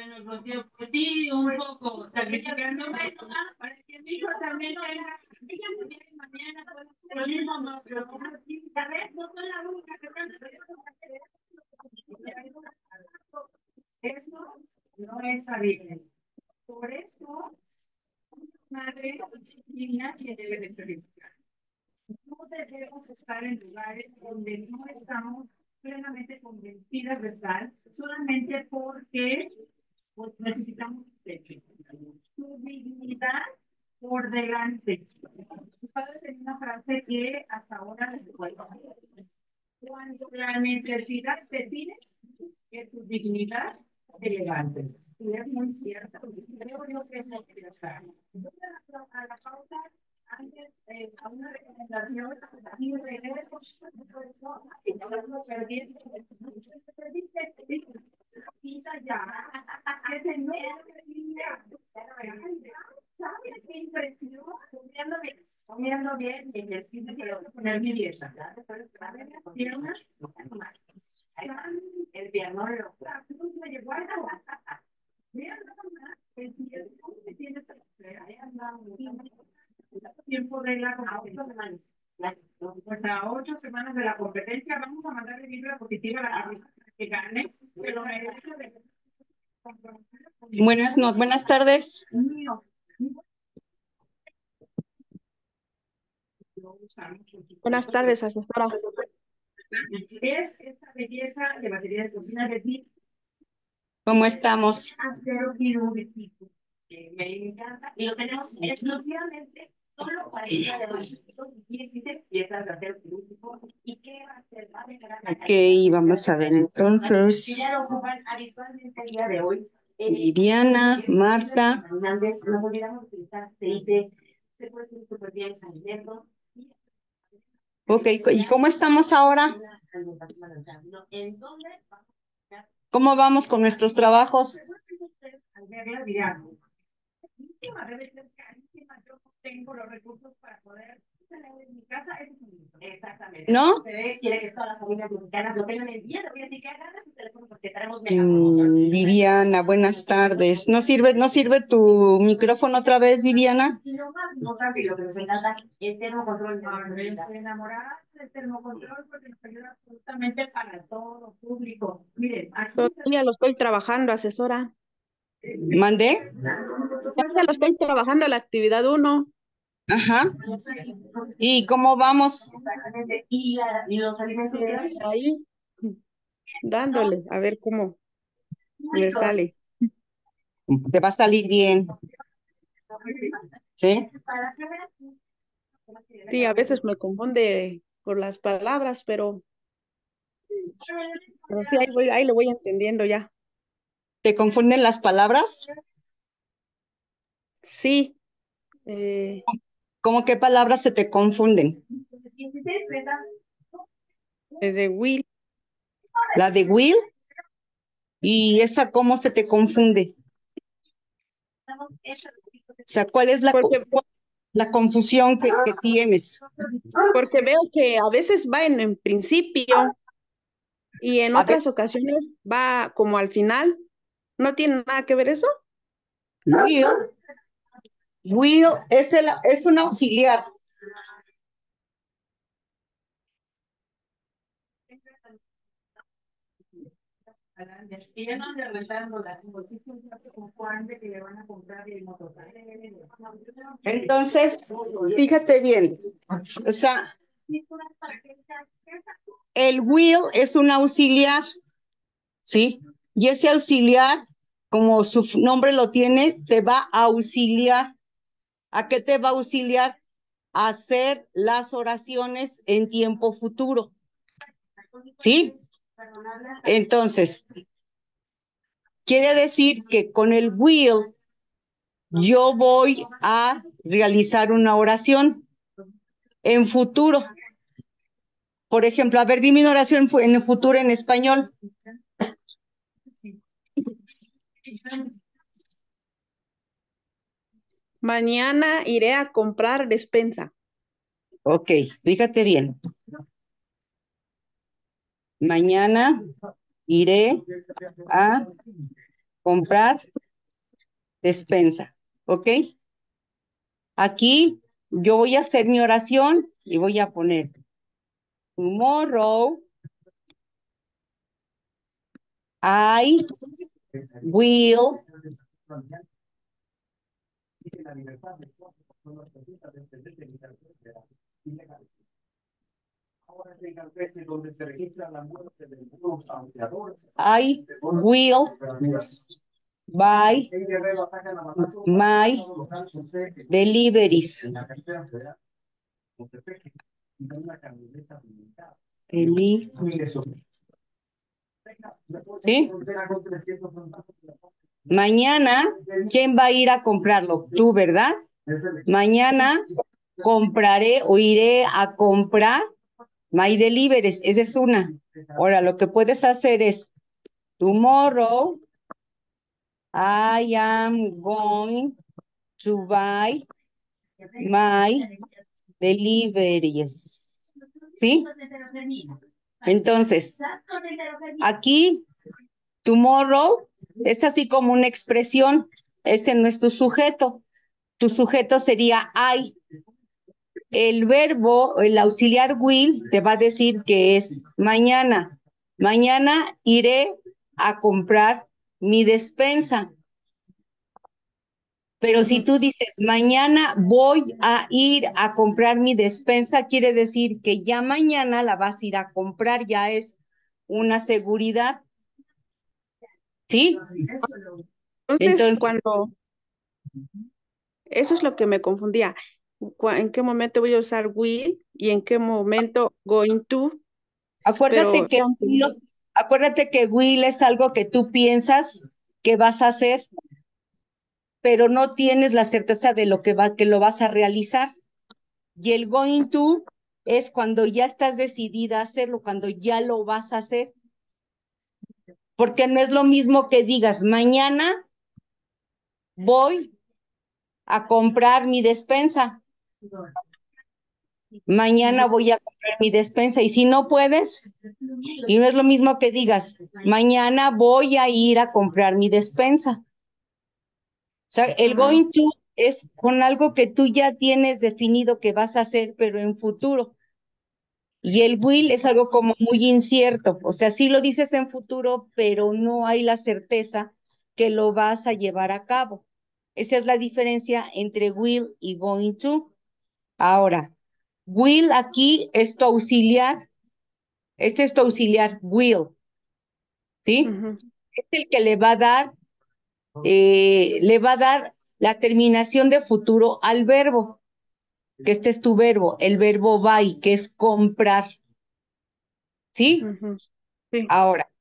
Bueno, Rocío, pues sí, un poco sacrificándome para que mi hijo también tenga. Ella muy bien, mañana, lo mismo, no, pero tal vez no soy la única que canta, pero eso no es sabible. Por eso, madre divina que debe de ser educada. No debemos estar en lugares donde no estamos plenamente convencidas de estar, solamente porque pues, necesitamos su dignidad por delante. Su padre tenía una frase que hasta ahora les recuerdo. Cuando la necesidad te pide que tu dignidad te levante. Y es muy cierto. Creo yo que es lo que está. A la pauta, antes, a una recomendación, y regreso, y no perdiendo, ya, que se me ¿sabes qué impresión? Comiendo bien, y ejercicio que le voy a poner mi dieta. Piernas, el piano me llegó a la tiempo de la competencia. Pues a 8 semanas de la competencia vamos a mandarle vibra positiva a la que gane. Se lo merece. Buenas tardes. Buenas tardes, asesora. Es esta belleza de batería de cocina de ti. ¿Cómo estamos? Acero quirúrgico. Me encanta. Y lo tenemos exclusivamente solo para el día de hoy. Son 17 piezas de acero quirúrgico. ¿Y qué va a ser? Ok, vamos a ver entonces. Ya lo ocupan habitualmente el día de hoy. Viviana, Marta. Nos olvidamos de utilizar aceite. Se puede hacer súper bien saliendo. Ok, ¿y cómo estamos ahora? ¿Cómo vamos con nuestros trabajos? Tengo los recursos para poder tener en mi casa. Exactamente. ¿No? Quiere que todas las familias mexicanas lo tengan el día. Le voy a decir que agarre su teléfono porque tenemos Viviana, buenas tardes. ¿No sirve tu micrófono otra vez, Viviana? No tranquilo, que nos encanta el termocontrol. Enamorada del termocontrol porque nos ayuda absolutamente para todo público. Miren, aquí Todavía lo estoy trabajando, asesora. ¿Mandé? Ya lo estoy trabajando la actividad 1. Ajá. ¿Y cómo vamos? y los alimentos Ahí, dándole, a ver cómo me sale. Te va a salir bien. ¿Sí? Sí, a veces me confunde por las palabras, pero sí, ahí lo voy entendiendo ya. ¿Te confunden las palabras? Sí, ¿Cómo qué palabras se te confunden? de Will, La de Will. ¿Y esa cómo se te confunde? O sea, ¿cuál es la confusión que tienes? porque veo que a veces va en principio y en A ver, otras ocasiones va como al final. ¿No tiene nada que ver eso? Will es un auxiliar. Y ya no ande rentándola, como si fuese un Juan de que le van a comprar el motor. Entonces, fíjate bien. O sea, el will es un auxiliar, ¿sí? Y ese auxiliar, como su nombre lo tiene, te va a auxiliar. ¿A qué te va a auxiliar? A hacer las oraciones en tiempo futuro. ¿Sí? Entonces, quiere decir que con el will yo voy a realizar una oración en futuro. Por ejemplo, a ver, dime una oración en el futuro en español. Mañana iré a comprar despensa. Ok, fíjate bien. Mañana iré a comprar despensa, ¿ok? Aquí yo voy a hacer mi oración y voy a poner tomorrow I will I will buy my deliveries. ¿Sí? Mañana, ¿quién va a ir a comprarlo? Tú, ¿verdad? Mañana compraré o iré a comprar my deliveries. Esa es una. Ahora, lo que puedes hacer es, tomorrow I am going to buy my deliveries. ¿Sí? Entonces, aquí, tomorrow es así como una expresión. Ese no es tu sujeto. Tu sujeto sería I. El verbo, el auxiliar will, te va a decir que es mañana. Mañana iré a comprar mi despensa. Pero si tú dices, mañana voy a ir a comprar mi despensa, quiere decir que ya mañana la vas a ir a comprar, ya es una seguridad. ¿Sí? Entonces, Entonces, eso es lo que me confundía. ¿En qué momento voy a usar will y en qué momento going to? acuérdate Pero que ya entendí. acuérdate que will es algo que tú piensas que vas a hacer, pero no tienes la certeza de que lo vas a realizar. Y el going to es cuando ya estás decidida a hacerlo, cuando ya lo vas a hacer. Porque no es lo mismo que digas, mañana voy a comprar mi despensa. Mañana voy a comprar mi despensa. Y si no puedes, y no es lo mismo que digas, mañana voy a ir a comprar mi despensa. O sea, el going to es con algo que tú ya tienes definido que vas a hacer, pero en futuro. Y el will es algo como muy incierto. O sea, sí lo dices en futuro, pero no hay la certeza que lo vas a llevar a cabo. Esa es la diferencia entre will y going to. Ahora, will aquí es tu auxiliar. Este es tu auxiliar, will, ¿sí? Es el que le va a dar la terminación de futuro al verbo, que este es tu verbo, el verbo buy, que es comprar, ¿sí? Sí. Ahora,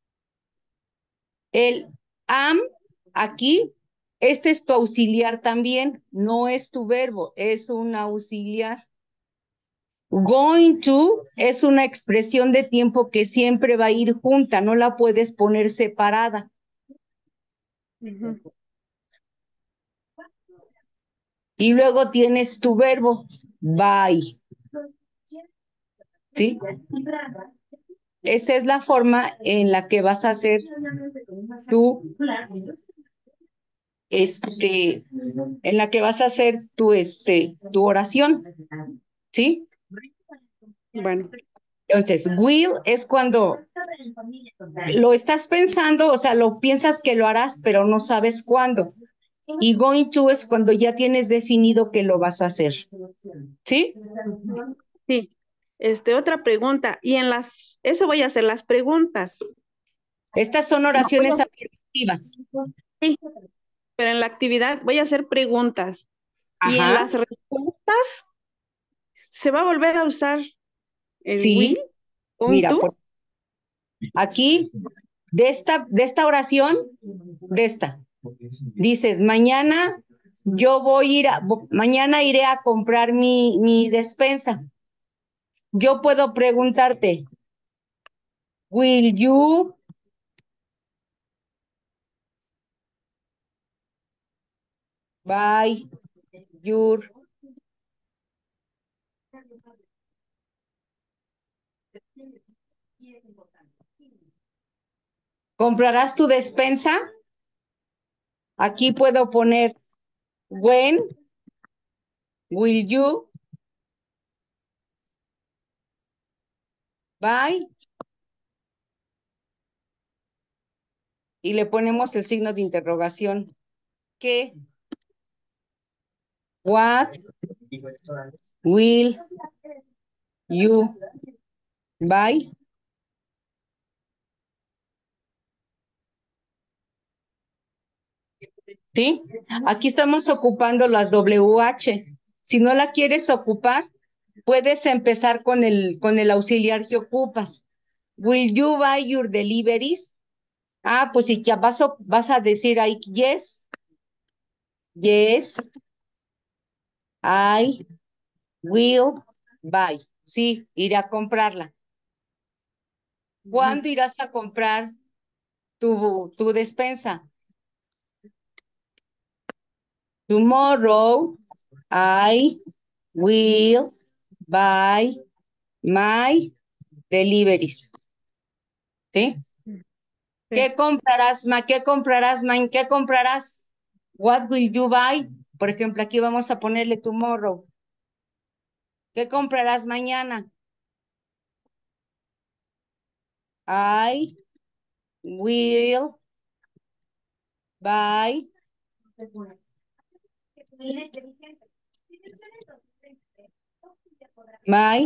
el am aquí, este es tu auxiliar también, no es tu verbo, es un auxiliar. Going to es una expresión de tiempo que siempre va a ir junta, no la puedes poner separada. Y luego tienes tu verbo, buy. ¿Sí? Esa es la forma en la que vas a hacer tu, en la que vas a hacer tu oración. ¿Sí? Bueno, Entonces, will es cuando lo estás pensando, o sea, lo piensas que lo harás, pero no sabes cuándo. Y going to es cuando ya tienes definido que lo vas a hacer. ¿Sí? sí. Otra pregunta. Eso voy a hacer las preguntas. Estas son No, oraciones afirmativas. sí, pero en la actividad voy a hacer preguntas. Y en Ajá, las respuestas se va a volver a usar el will, sí. going Mira, to. aquí, de esta oración, dices, mañana mañana iré a comprar mi despensa. Yo puedo preguntarte, will you buy your ¿comprarás tu despensa? Aquí puedo poner when will you buy y le ponemos el signo de interrogación. ¿Qué? What will you buy? ¿Sí? Aquí estamos ocupando las WH. Si no la quieres ocupar, puedes empezar con el auxiliar que ocupas. Will you buy your deliveries? Ah, pues si ya vas a decir ahí, yes, yes, I will buy. Sí, iré a comprarla. ¿Cuándo irás a comprar tu despensa? Tomorrow I will buy my deliveries. ¿Sí? Sí. ¿Qué comprarás, ma? ¿Qué comprarás, ma? ¿Qué comprarás? What will you buy? Por ejemplo, aquí vamos a ponerle tomorrow. ¿Qué comprarás mañana? I will buy my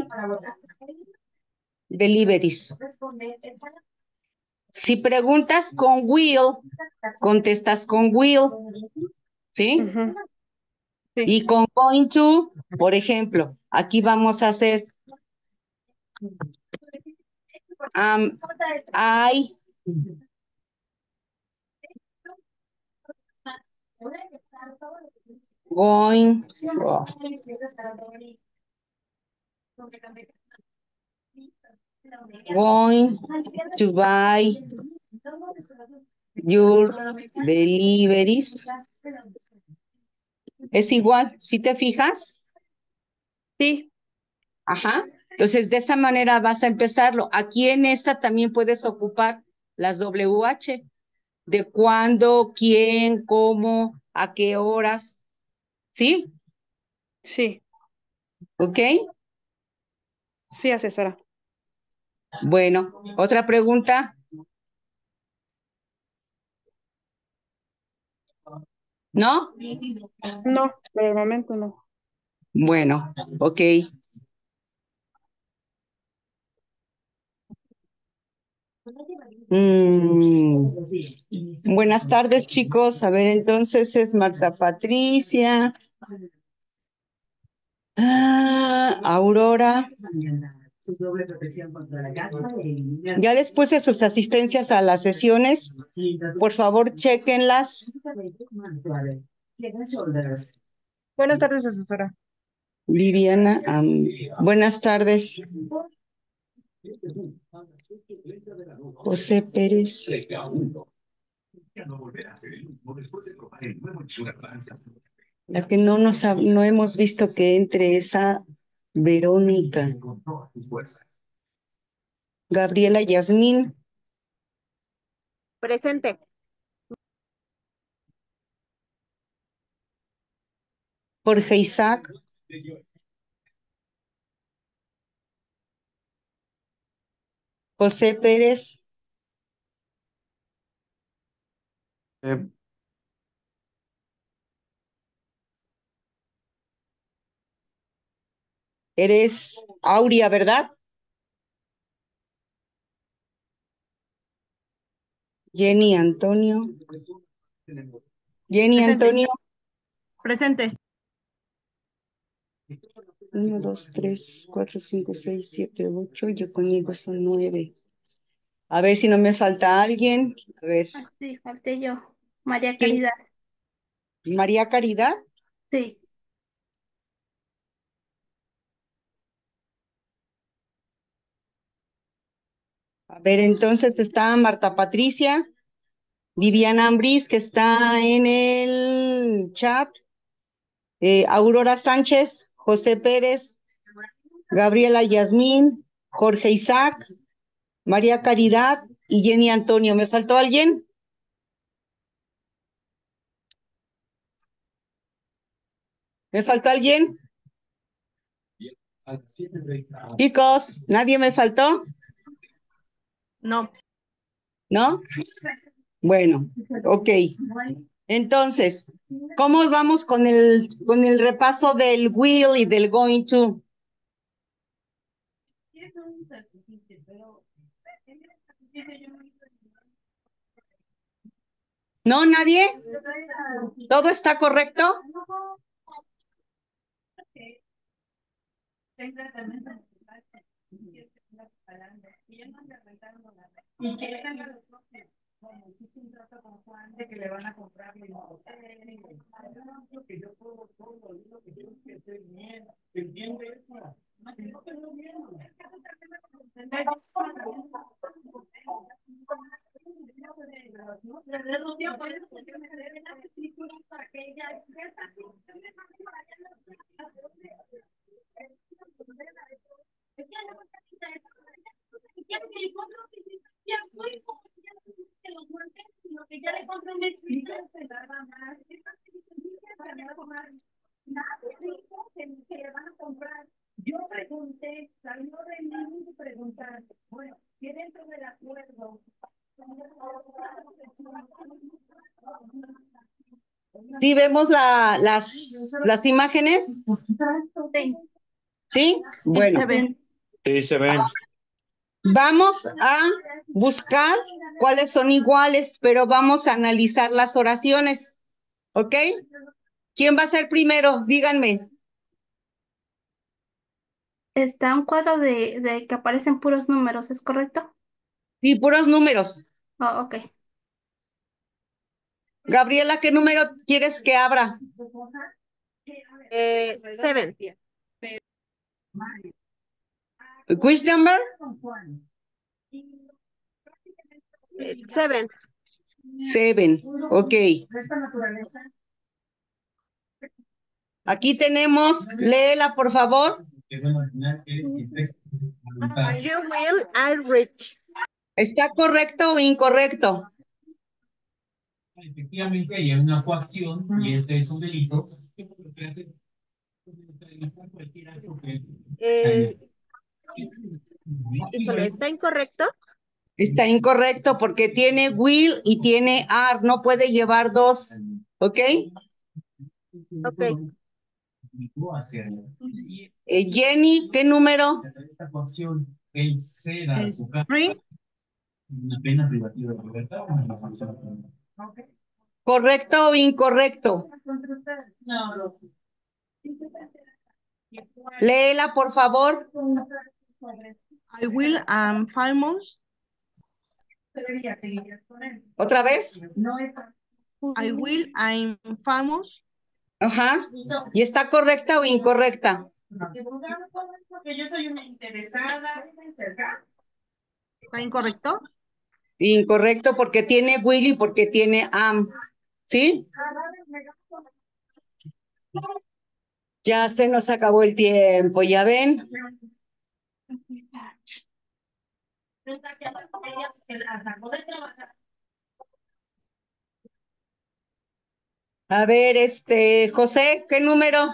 deliveries. Si preguntas con will, contestas con will, ¿sí? Ujú. Sí. Y con going to, por ejemplo, aquí vamos a hacer I going to buy your deliveries. Es igual, ¿sí te fijas? Sí. Ajá. Entonces, de esa manera vas a empezarlo. Aquí en esta también puedes ocupar las WH, de cuándo, quién, cómo, a qué horas. ¿Sí? Sí. ¿Ok? Sí, asesora. Bueno, ¿otra pregunta? ¿No? No, por el momento no. Bueno, ok. Buenas tardes, chicos. A ver, entonces es Marta Patricia, Aurora. Ya les puse sus asistencias a las sesiones. Por favor, chequenlas. Buenas tardes, asesora. Viviana, buenas tardes. José Pérez. La que no hemos visto que entre esa Verónica. Gabriela Yasmín. Presente. Jorge Isaac. José Pérez. Eres Aurea, ¿verdad? Jenny Antonio. Jenny Presente. Antonio. Presente. 1, 2, 3, 4, 5, 6, 7, 8. Yo conmigo son 9. A ver si no me falta alguien. A ver. Sí, falté yo. María ¿Quién? Caridad. María Caridad. Sí. A ver, entonces está Marta Patricia, Viviana Ambris, que está en el chat, Aurora Sánchez, José Pérez, Gabriela Yasmín, Jorge Isaac, María Caridad y Jenny Antonio. ¿Me faltó alguien? ¿Me faltó alguien? Chicos, ¿nadie me faltó? No. ¿No? Bueno, ok. Entonces, ¿cómo vamos con el repaso del will y del going to? ¿No, nadie? ¿Todo está correcto? Y que bueno, hiciste un trato con Juan de que le van a comprar el hotel, que yo puedo todo, lo que yo que estoy bien, entiende eso. No, que no tengo miedo. Yo pregunté, salió de mí preguntar, bueno, ¿qué dentro del acuerdo? ¿Sí vemos las imágenes? Sí. ¿Sí? Bueno, Se ve. Sí, se ven. vamos a buscar cuáles son iguales, pero vamos a analizar las oraciones. ¿Ok? ¿Quién va a ser primero? Díganme. Está un cuadro de que aparecen puros números, ¿es correcto? Y puros números. Oh, ok. Gabriela, ¿qué número quieres que abra? 7. Which number? 7. 7. Ok. Aquí tenemos, léela por favor. You will are rich. ¿Está correcto o incorrecto? Efectivamente, hay una coacción y este es un delito. Que lo que hace es neutralizar cualquier acto que- Híjole, ¿está incorrecto? Está incorrecto porque tiene will y tiene are, no puede llevar dos. ¿Ok? Ok. Si Jenny, ¿qué número? esta coacción, él ceda a su casa 3. una pena privativa de libertad o una sanción. ¿Correcto o incorrecto? Léela, por favor. I will am famous. ¿Otra vez? I will I'm famous. Ajá. ¿Y está correcta o incorrecta? Porque yo soy una interesada, ¿Está incorrecto? Incorrecto porque tiene will y porque tiene am. ¿Sí? Ya se nos acabó el tiempo, ¿ya ven? A ver, José, ¿qué número?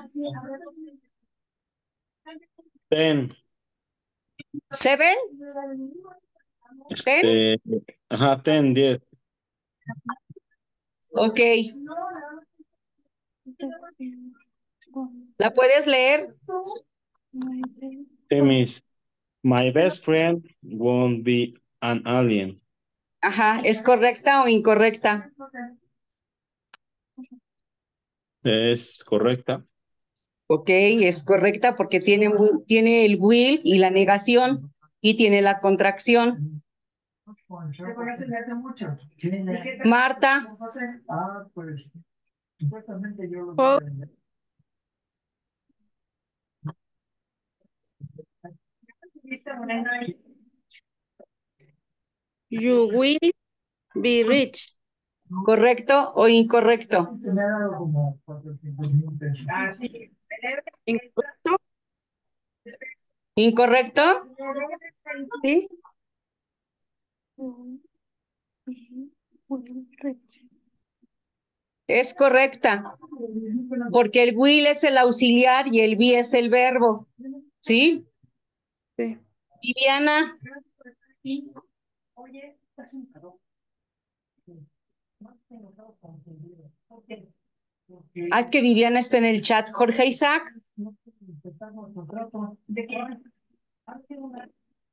10. ¿Seven? Ajá, 10, 10. Ok. ¿La puedes leer? Sí, miss. My best friend won't be an alien. Ajá, ¿es correcta o incorrecta? Es correcta. Ok, es correcta porque tiene el will y la negación y tiene la contracción. Marta, pues supuestamente yo lo Oh. You will be rich. ¿correcto o incorrecto? me ha dado como 400,000 pesos. Ah, sí. ¿Incorrecto? ¿Incorrecto? Sí. Es correcta. Porque el will es el auxiliar y el be es el verbo. ¿Sí? Sí. Viviana, Oye, estás sentado. es que Viviana está en el chat. Jorge Isaac, ¿De qué? Hace una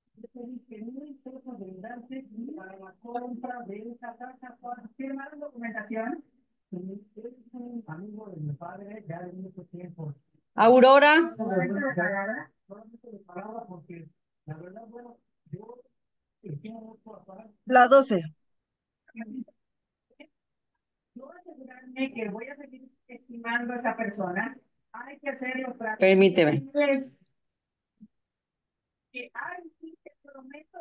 para la compra de esa casa, firmar la documentación. Es un amigo de mi padre ya de mucho tiempo. Aurora, Porque la verdad, bueno, yo quiero mucho a La 12. yo asegurarme que voy a seguir estimando a esa persona, hay que hacer los trámites. permíteme. Que, ay, sí, te prometo.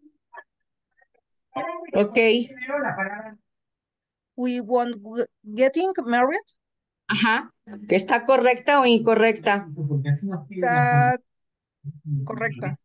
Ok. Primero la palabra. We want getting married. Ajá. ¿Que está correcta o incorrecta? Porque así nos pide la Está correcta.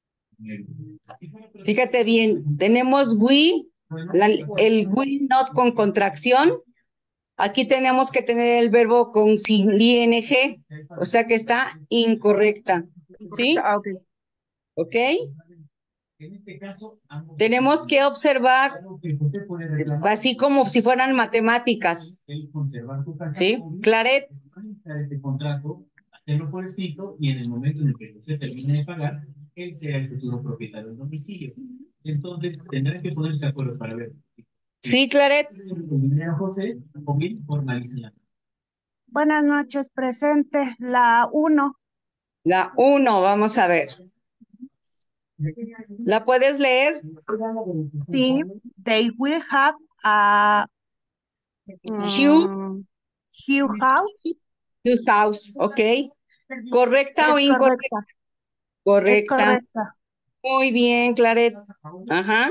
Fíjate bien, tenemos we, el we not con contracción. Aquí tenemos que tener el verbo con sin ing, o sea que está incorrecta. ¿Sí? Ah, ok. ¿Ok? En este caso, ambos Tenemos que observar algo que José puede reclamar, así como si fueran matemáticas. el conservar tu casa, ¿Sí? Claret, organizar este contrato, hacerlo por escrito y en el momento en el que José termine de pagar, él será el futuro propietario del domicilio. Entonces, tendrán que ponerse de acuerdo para ver. sí, Claret. El dinero José, o bien formalizan la. Buenas noches, presente. La 1. La 1, vamos a ver. ¿La puedes leer? Sí, they will have a Hugh, Hugh house. Hugh house, ¿ok? ¿Correcta o Es incorrecta? correcta. Es Correcta. correcta. Muy bien, Claret. Ajá.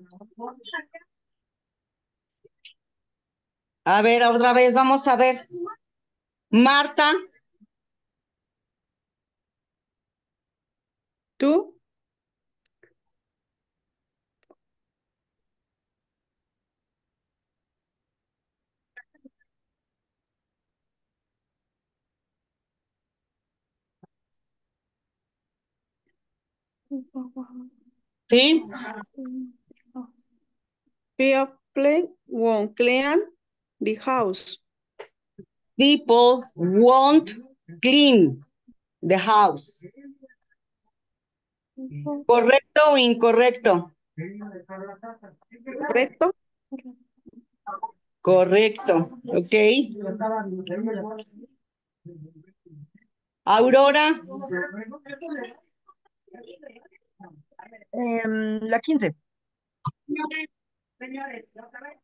A ver, otra vez, vamos a ver. Marta, ¿Tú? ¿sí? People won't clean the house. People won't clean the house. ¿Correcto o incorrecto? ¿Correcto? Correcto, ok. Aurora, La 15. Señores, otra vez.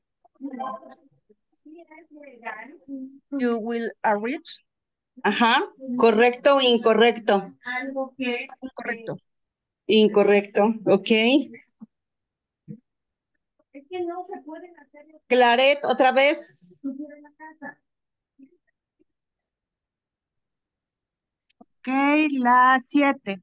Sí es legal. You will arreach. ajá, ¿correcto o incorrecto? Algo que Correcto. Incorrecto, ok. es que no se pueden hacer los Claret, otra vez. estudios en la casa. Ok, la 7.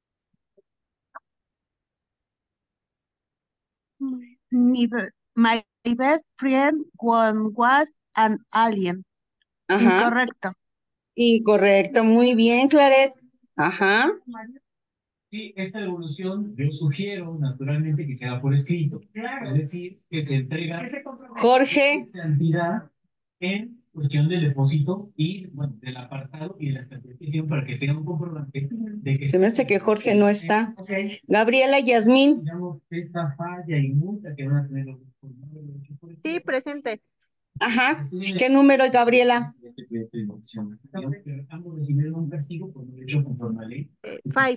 My best friend was an alien. Ajá, Incorrecto. incorrecto, muy bien, Claret. Ajá, Sí, esta evolución yo sugiero naturalmente que se haga por escrito. Claro. Es decir, que se entrega Que se compromete. Jorge, cantidad en cuestión del depósito y bueno, del apartado y de la cantidad que hicieron para que tengan un comprobante de que se me hace que Jorge no está. Ok. Gabriela Yasmín, digamos esta falla y multa que van a tener los Sí, presente. ajá, ¿qué número, Gabriela? Digamos que ambos recibieron un castigo por no haber hecho conforme a la ley. 5.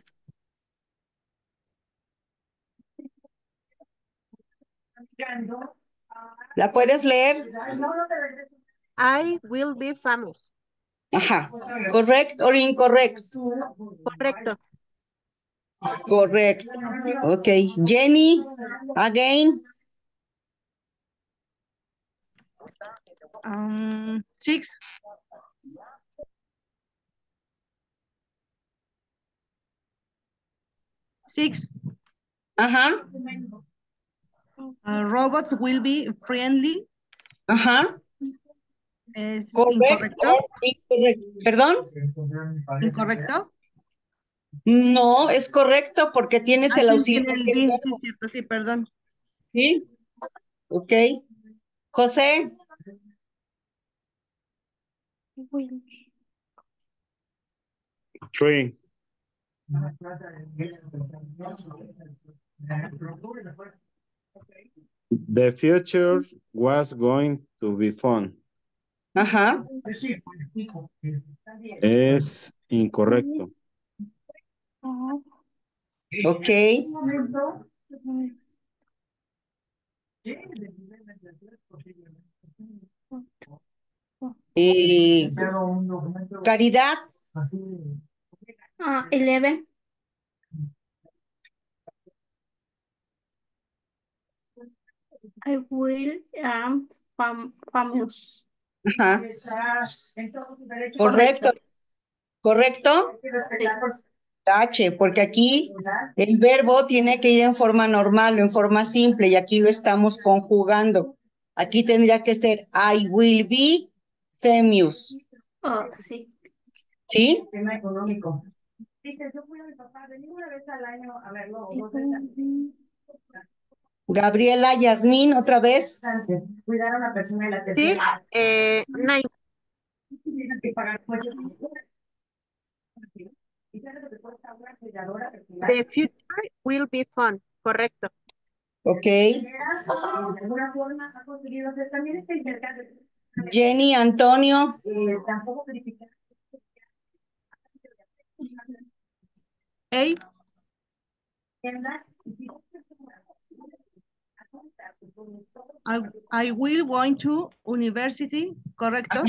¿La puedes leer? I will be famous. Ajá, ¿correct or incorrect? Correcto. Correct. Ok, Jenny, again. 6. 6. Ajá, Robots will be friendly. ajá, Es Correcto. incorrecto. Incorrecto. ¿Perdón? Incorrecto. No, es correcto porque tienes Ah, el sí, auxiliar tiene el del be, verbo, sí, cierto, sí, perdón. ¿sí? Ok. José, Will. 3. The future was going to be fun. ajá, Es incorrecto. Ah, ok. Caridad, 11. I will famous. ajá, En todos sus derechos. correcto, correcto. Tache, porque aquí el verbo tiene que ir en forma normal, en forma simple, y aquí lo estamos conjugando. Aquí tendría que ser I will be famous, Oh, sí. ¿sí? Tema económico. Dice, yo cuido a mi papá, venía una vez al año a verlo, o 2 veces al año. Gabriela, Yasmín, otra vez. Cuidar a una persona en la Sí, tercera. 9. Tienes que pagar coches. ¿Y sabes lo que cuesta una cuidadora personal? The future will be fun. Correcto. Ok. De alguna forma ha conseguido hacer también este intercambio. Jenny, Antonio, Tampoco verificar. 8. I will going to university. Correcto.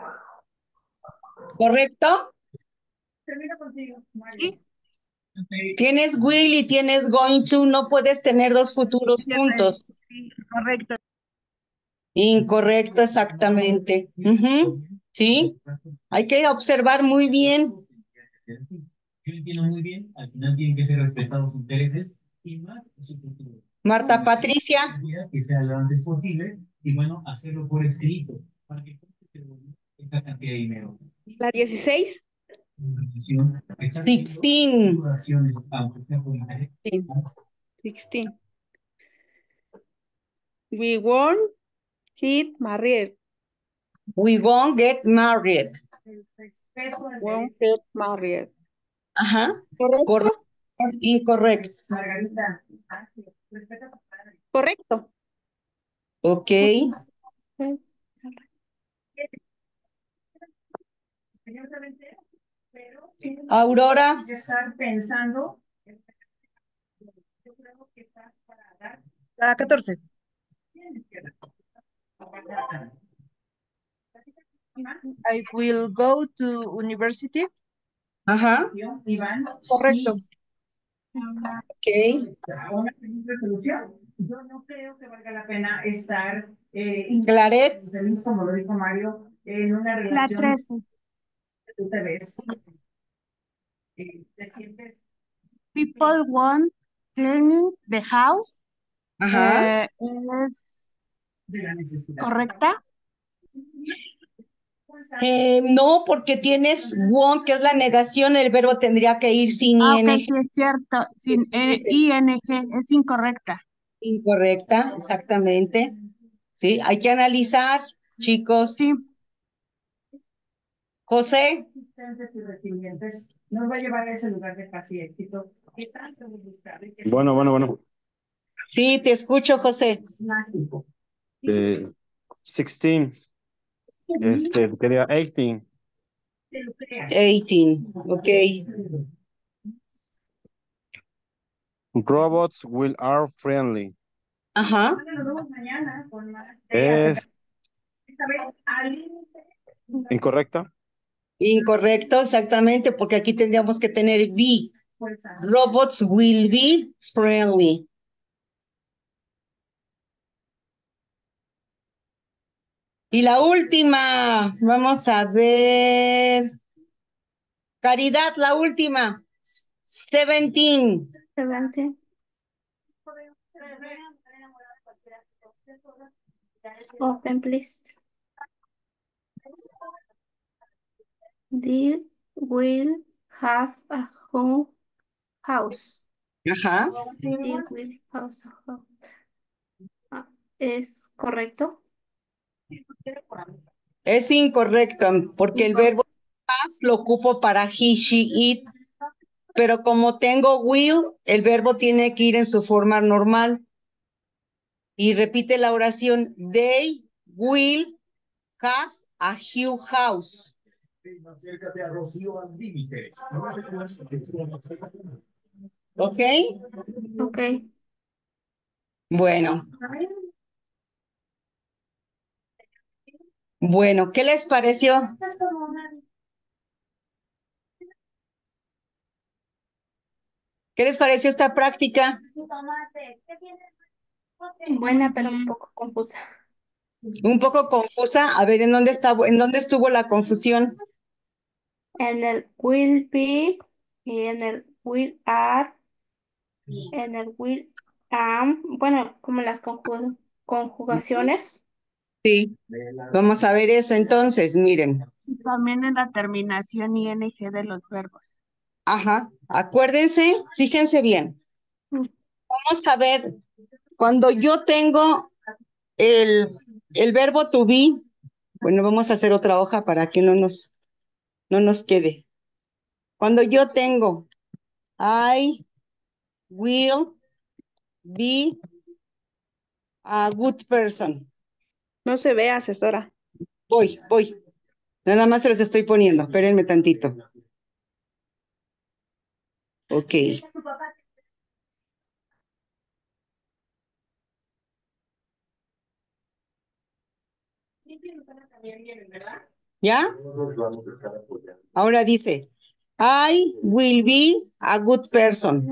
¿correcto? Termino contigo, Mario. Sí. Tienes will y tienes going to, no puedes tener dos futuros Cierto, juntos. sí, correcto. Incorrecto, exactamente. Ujú, sí, hay que observar muy bien. Yo entiendo muy bien, al final tienen que ser respetados sus intereses y más su futuro. Marta Patricia, Que sea lo antes posible y bueno, hacerlo por escrito para que esta cantidad de dinero. La 16. 16. Acciones, aunque sean voluntarias. 16. We won't get married. We won't get married. El respeto al Won't derecho. get married. Ajá, ¿Correcto? correcto, incorrecto. Margarita, sí, respeta a tu padre. Correcto. Ok, Señor Clemente, pero Aurora, estar pensando, yo creo que estás para dar. La 14. I will go to university. ajá, Iván, Correcto. ok. una resolución. Yo no creo que valga la pena estar Claret, feliz, como lo dijo Mario, en una La relación 13. que tú te ves, te sientes People want cleaning the house. ajá. Es de la necesidad. correcta. No, porque tienes want, que es la negación, el verbo tendría que ir sin Ok, ing. sí es cierto. Sin ing es incorrecta. Incorrecta, exactamente. Sí, hay que analizar, chicos. Sí. José, Resistentes y resilientes nos va a llevar a ese lugar de paz y éxito que tanto hemos buscado y que es Bueno. sí, te escucho, José. mágico. 16. Quería 18. Te lo creas. 18, ok. Robots will are friendly. Ajá, Bueno, nos vemos mañana con más Es esta vez al límite. incorrecta. incorrecto, exactamente, porque aquí tendríamos que tener be. Fuerza. Robots will be friendly. Y la última, vamos a ver. Caridad, la última. 17. 17. Open, please. The will has a house. Ajá. The will has a house. Ah, ¿es correcto? Es incorrecto, porque el verbo has lo ocupo para he, she, it, pero como tengo will, el verbo tiene que ir en su forma normal. Y repite la oración, they will has a huge house. Acércate a Rocío al límite. ¿Ok? Ok. Bueno. Bueno, ¿qué les pareció? ¿Qué les pareció esta práctica? Buena, pero un poco confusa. Un poco confusa. A ver, ¿en dónde estuvo la confusión? En el will be, en el will are, en el will am, bueno, como las conjugaciones. Sí. Vamos a ver eso entonces, miren. Y también en la terminación ing de los verbos. Ajá. Acuérdense, fíjense bien. Mm. Vamos a ver, cuando yo tengo el verbo to be, bueno, vamos a hacer otra hoja para que no nos quede. Cuando yo tengo I will be a good person. No se ve, asesora. Voy. Nada más se los estoy poniendo. Espérenme tantito. Ok. ¿Ya? Ahora dice, I will be a good person.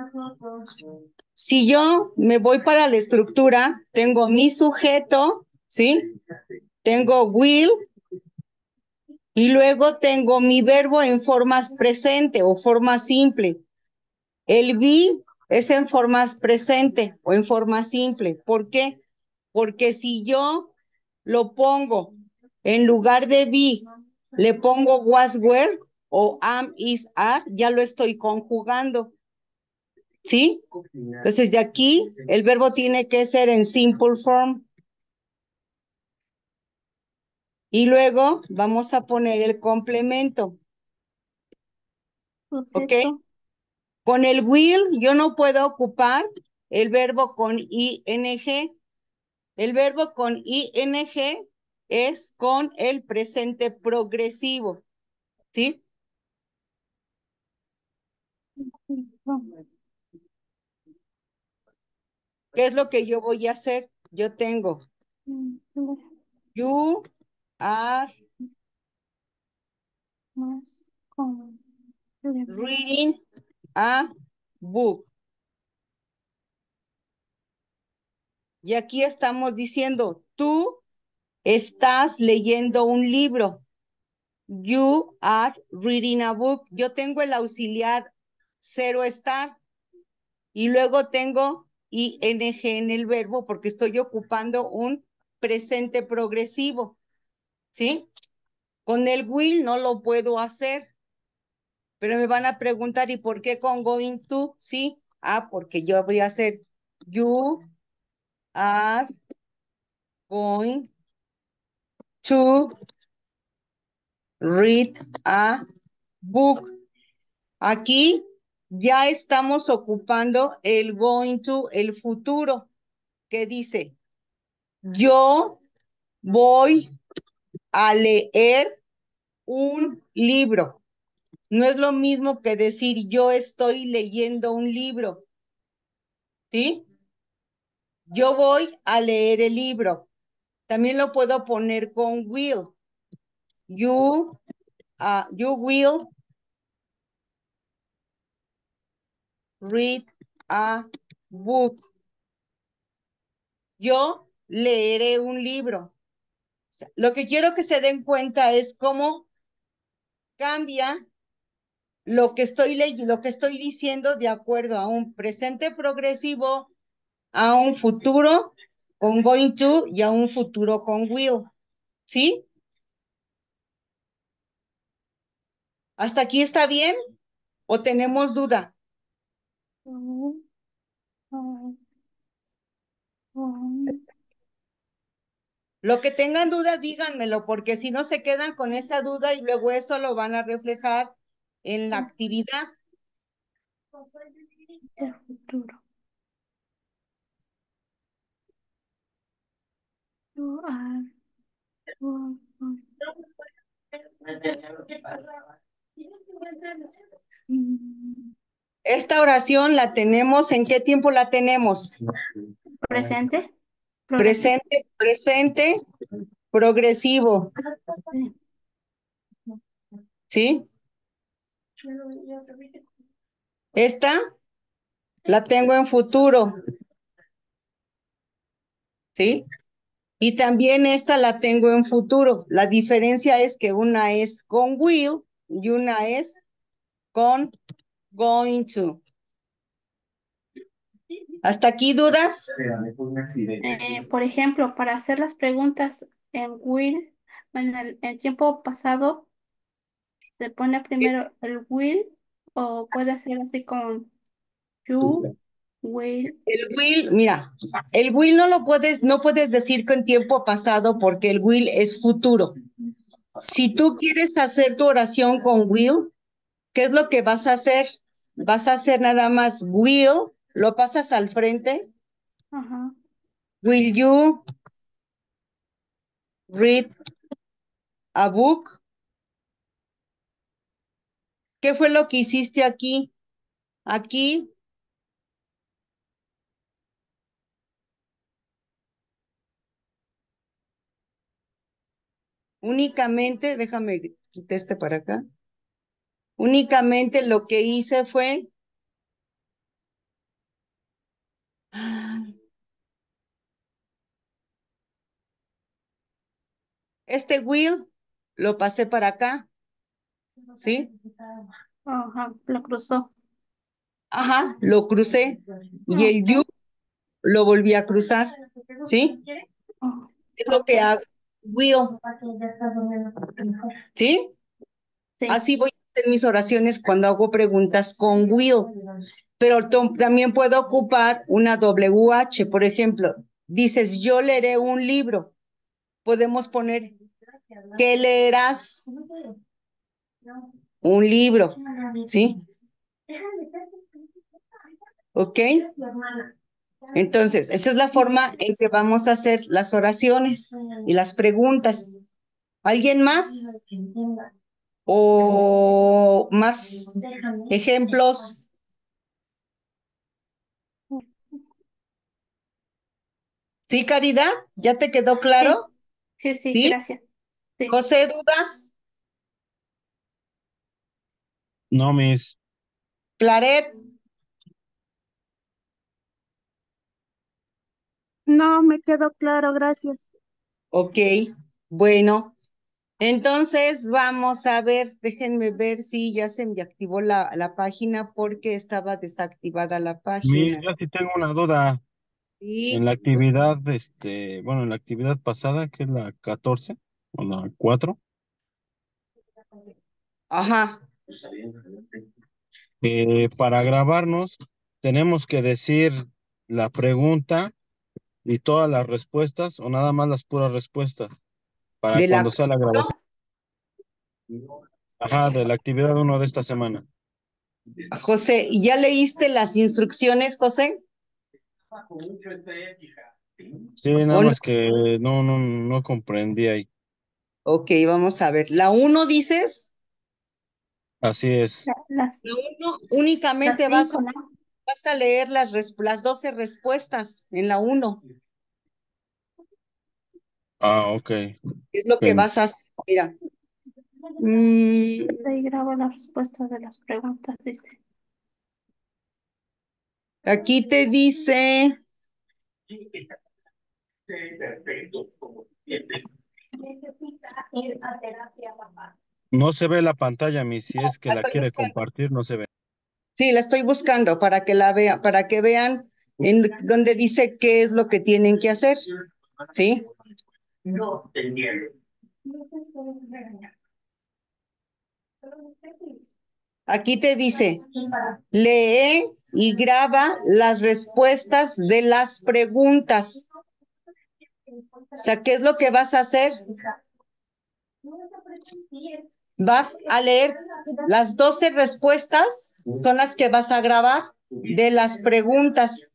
Si yo me voy para la estructura, tengo mi sujeto, ¿sí? Tengo will y luego tengo mi verbo en formas presente o forma simple. El be es en formas presente o en forma simple. ¿Por qué? Porque si yo lo pongo en lugar de be, le pongo was, were o am, is, are, ya lo estoy conjugando. ¿Sí? Entonces, de aquí, el verbo tiene que ser en simple form. Y luego vamos a poner el complemento. ¿Ok? Perfecto. Con el will, yo no puedo ocupar el verbo con ing. El verbo con ing es con el presente progresivo. ¿Sí? ¿Qué es lo que yo voy a hacer? Yo tengo you are Más con reading a book. Y aquí estamos diciendo, tú estás leyendo un libro. You are reading a book. Yo tengo el auxiliar cero estar y luego tengo ing en el verbo porque estoy ocupando un presente progresivo. ¿Sí? Con el will no lo puedo hacer. Pero me van a preguntar, ¿y por qué con going to? Sí. Porque yo voy a hacer you are going to read a book. Aquí ya estamos ocupando el going to, el futuro, que dice, yo voy a leer un libro. No es lo mismo que decir yo estoy leyendo un libro. ¿Sí? Yo voy a leer el libro. También lo puedo poner con will. You will read a book. Yo leeré un libro. O sea, lo que quiero que se den cuenta es cómo cambia lo que estoy diciendo de acuerdo a un presente progresivo, a un futuro con going to y a un futuro con will. ¿Sí? ¿Hasta aquí está bien? ¿O tenemos duda? Lo que tengan duda, díganmelo, porque si no se quedan con esa duda y luego eso lo van a reflejar en la actividad. Del futuro. You are- Mm, Esta oración la tenemos, ¿en qué tiempo la tenemos? Presente. Progresivo. Presente, progresivo, Sí. ¿sí? Esta la tengo en futuro, ¿sí? Y también esta la tengo en futuro. La diferencia es que una es con will y una es con going to. ¿Hasta aquí dudas? Por ejemplo, para hacer las preguntas en will, en el tiempo pasado, ¿se pone primero el will o puede ser así con you will? El will, mira, el will no puedes decir con tiempo pasado porque el will es futuro. Si tú quieres hacer tu oración con will, ¿qué es lo que vas a hacer? Vas a hacer nada más will, lo pasas al frente. Ajá. Will you read a book? ¿Qué fue lo que hiciste aquí? Aquí únicamente, déjame quitar este para acá. Únicamente lo que hice fue este will lo pasé para acá, ¿sí? Ajá, lo cruzó. Ajá, lo crucé y el you lo volví a cruzar, ¿sí? Oh, Es lo que hago. Will, ¿sí? sí. Así voy a hacer mis oraciones cuando hago preguntas con will, pero también puedo ocupar una WH, por ejemplo, dices, yo leeré un libro, podemos poner, ¿qué leerás? Un libro, ¿sí? ¿Ok? Entonces, esa es la forma en que vamos a hacer las oraciones y las preguntas. ¿Alguien más? ¿O más ejemplos? ¿Sí, Caridad? ¿Ya te quedó claro? Sí, ¿Sí? gracias. Sí. José, ¿dudas? No, Miss. Claret, No, me quedó claro, gracias. ok, bueno, entonces vamos a ver, déjenme ver si ya se me activó la página porque estaba desactivada la Miss, página. yo sí tengo una duda. En Sí, la actividad, bueno, en la actividad pasada, que es la 14 o la 4, ajá, para grabarnos, tenemos que decir la pregunta y todas las respuestas o nada más las puras respuestas para de cuando la... sea la grabación. Ajá, de la actividad 1 de esta semana. José, ¿y ya leíste las instrucciones, José? Sí, nada ¿O no? más que no comprendí ahí. Ok, vamos a ver. ¿La 1 dices? Así es. Las, La 1 las únicamente cinco, ¿no? vas a leer las 12 respuestas en la 1. Ah, ok. Es lo que Bien. vas a hacer. Mira. Ahí grabo las respuestas de las preguntas, dice. Aquí te dice, No se ve la pantalla, Miss. Si es que la la estoy quiere buscando. compartir, no se ve. Sí, la estoy buscando para que la vean, para que vean en donde dice qué es lo que tienen que hacer. ¿Sí? Aquí te dice, lee y graba las respuestas de las preguntas. O sea, ¿qué es lo que vas a hacer? Vas a leer las 12 respuestas, son las que vas a grabar de las preguntas.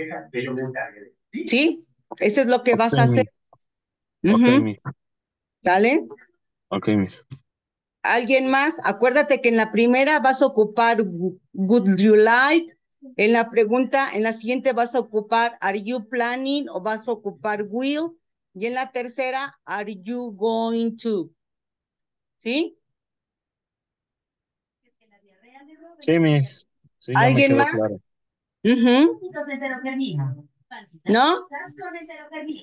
¿Sí? Eso es lo que vas a hacer. Ok, Ujú. Miss. ¿Sale? Ok, Miss. ¿Alguien más? Acuérdate que en la primera vas a ocupar would you like. En la siguiente vas a ocupar are you planning o vas a ocupar will. Y en la tercera, are you going to. ¿Sí? Sí, Miss. Sí, ya me ¿Alguien quedó más? claro. Ujú. ¿No?